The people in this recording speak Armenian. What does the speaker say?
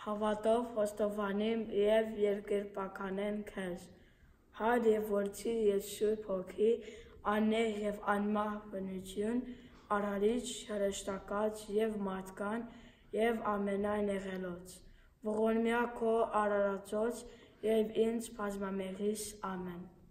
հավատով խոստովանիմ և երկրպագանեմ քեզ, Հայր և Որդի և Սուրբ Հոգի, աննեհ և անմահ բնություն, արարիչ, հրեշտակած և մարդկան և ամենայն եղելոց, ողորմյա քո արարածոց և ինձ բազմամեղիս, ամեն։